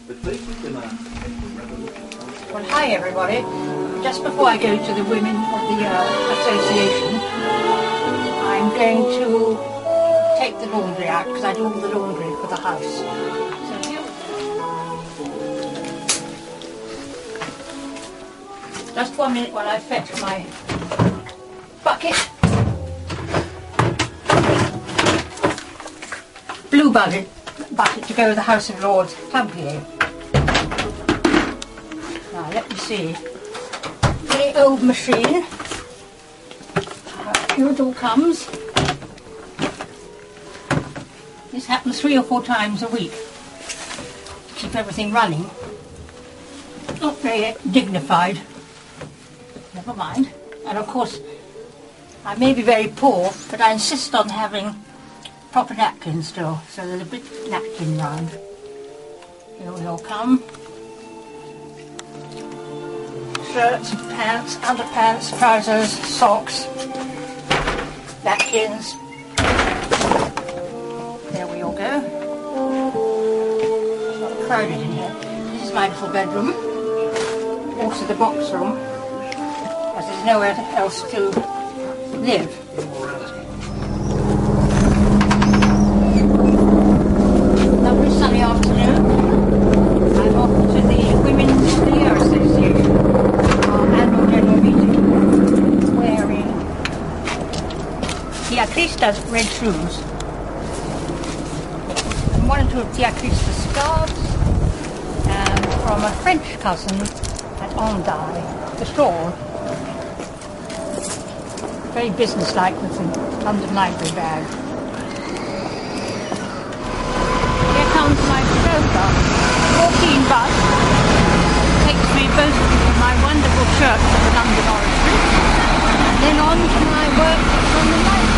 Well, hi everybody. Just before I go to the Women of the Association, I'm going to take the laundry out because I do all the laundry for the house. So here, just 1 minute while I fetch my bucket. Blue bucket to go with the House of Lords Plumpier. Now let me see. Very old machine. Here it all comes. This happens 3 or 4 times a week to keep everything running. Not very dignified. Never mind. And of course, I may be very poor, but I insist on having proper napkins still, so there's a big napkin round. Here we all come. Shirts, pants, underpants, trousers, socks, napkins. There we all go. It's not crowded in here. This is my little bedroom. Also the box room, as there's nowhere else to live. Lovely sunny afternoon. I'm off to the Women's Heir Association, our annual general meeting, wearing Tia Crista's red shoes and 1 or 2 of Tia Crista's scarves, and from a French cousin at Hendaye, the shawl. Very businesslike with the London Library bag. Here comes my chauffeur, 14 bus, takes me both to my wonderful church at the London Oratory, and then on to my work from the library.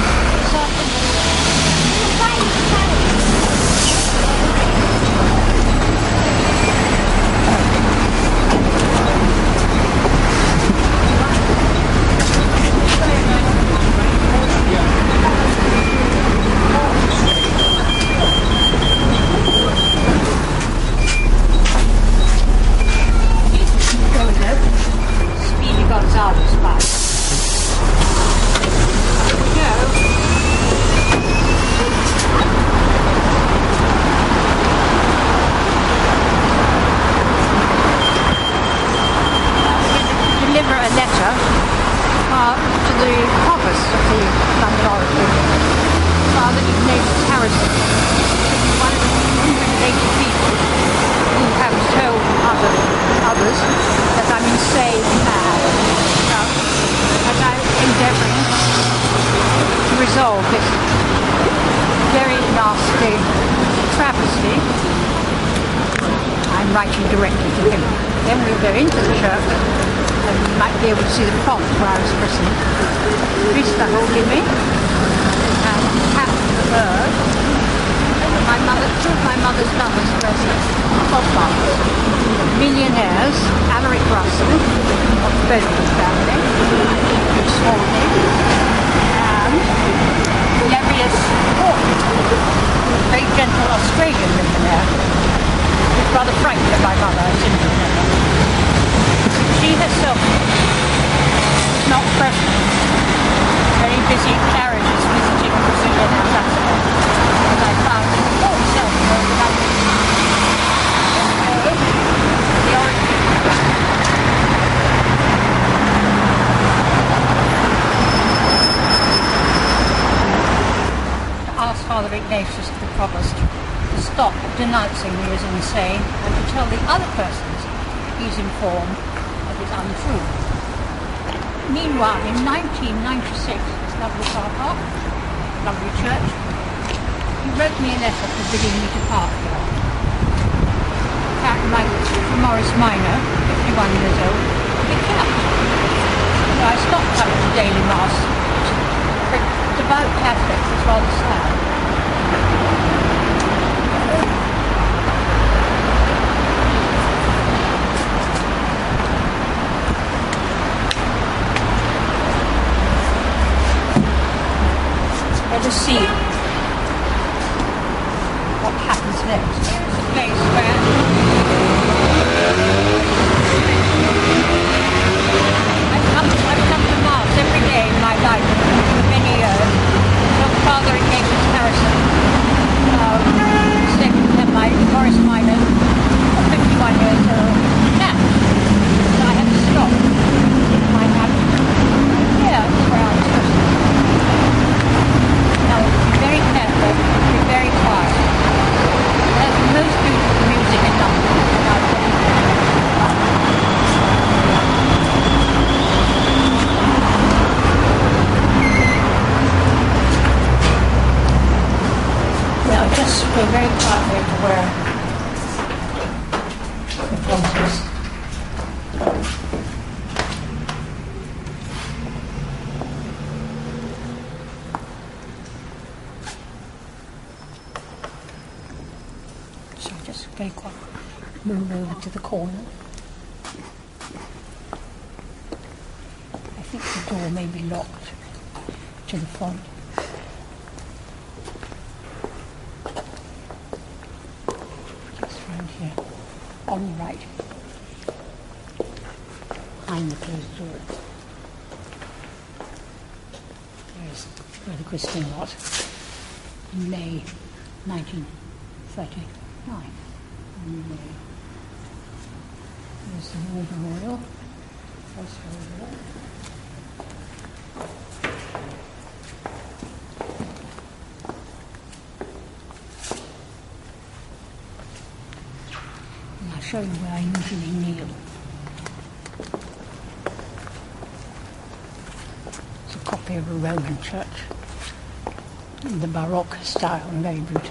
Denouncing me as insane, and to tell the other persons he's informed that is untrue. Meanwhile, in 1996, this lovely car park, lovely church, he wrote me a letter forbidding me to park there. Apparently, my Morris Minor, 51 years old, had kept. So I stopped coming to daily mass. For devout Catholics, it's rather sad. Let us see what happens next. It's a place where take one, move over to the corner. I think the door may be locked to the front. Just round here, on the right, behind the closed door. There's where the christening was in May 1939. There's the water royal. And I'll show you where I usually kneel. It's a copy of a Roman church in the Baroque style, very beautiful.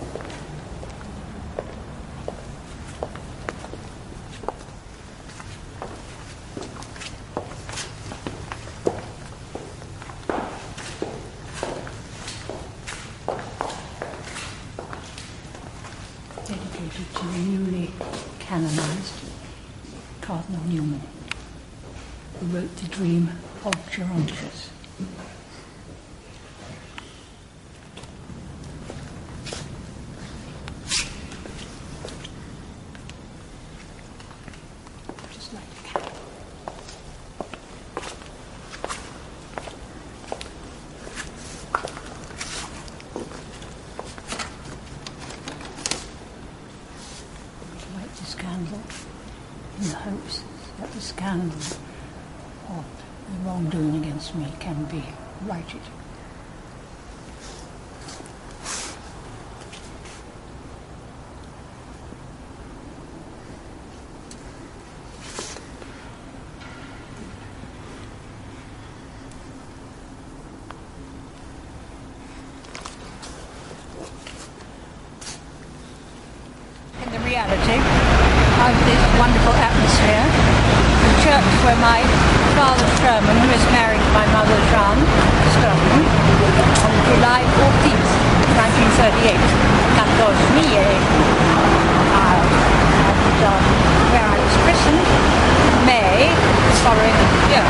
Dedicated to the newly canonized Cardinal Newman, who wrote The Dream of Gerontius. Just like a cat. Light this candle in the hopes that the scandal of the wrongdoing against me can be righted. In the reality of this wonderful atmosphere, the church where my father Sherman was married to my mother Jeanne Stourton on July 14th, 1938, 14 juillet, and where I was christened May the following year,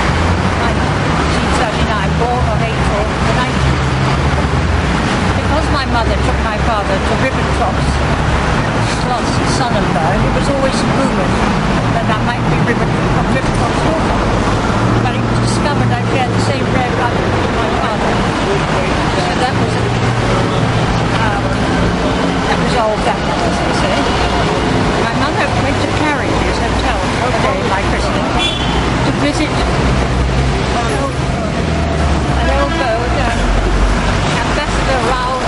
1939, born on April the 19th. Because my mother took my father to Ribbentrop, son-in-law, it was always rumoured that I might be Ribbentrop's daughter. But it was discovered I shared the same red blood with my father. So that was resolved that, as they say. My mother went to Carriage's Hotel the day of my christening to visit an old beau, Ambassador Raoul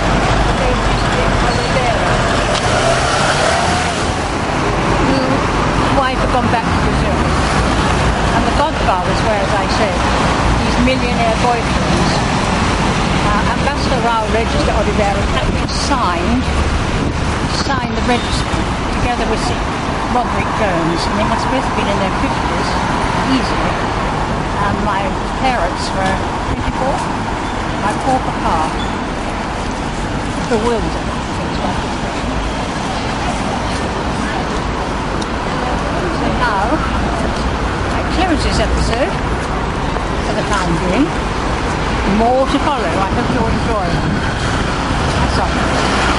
wife had gone back to Brazil. And the godfathers were, as I said, these millionaire boyfriends. Ambassador Raoul Register Oliveira actually signed the register together with Roderick Jones, and they must both have been in their 50s, easily. And my parents were 24. My poor papa, bewildered, things like this. Now, my clearances episode, for the time being, more to follow. I hope you'll enjoy. That's all.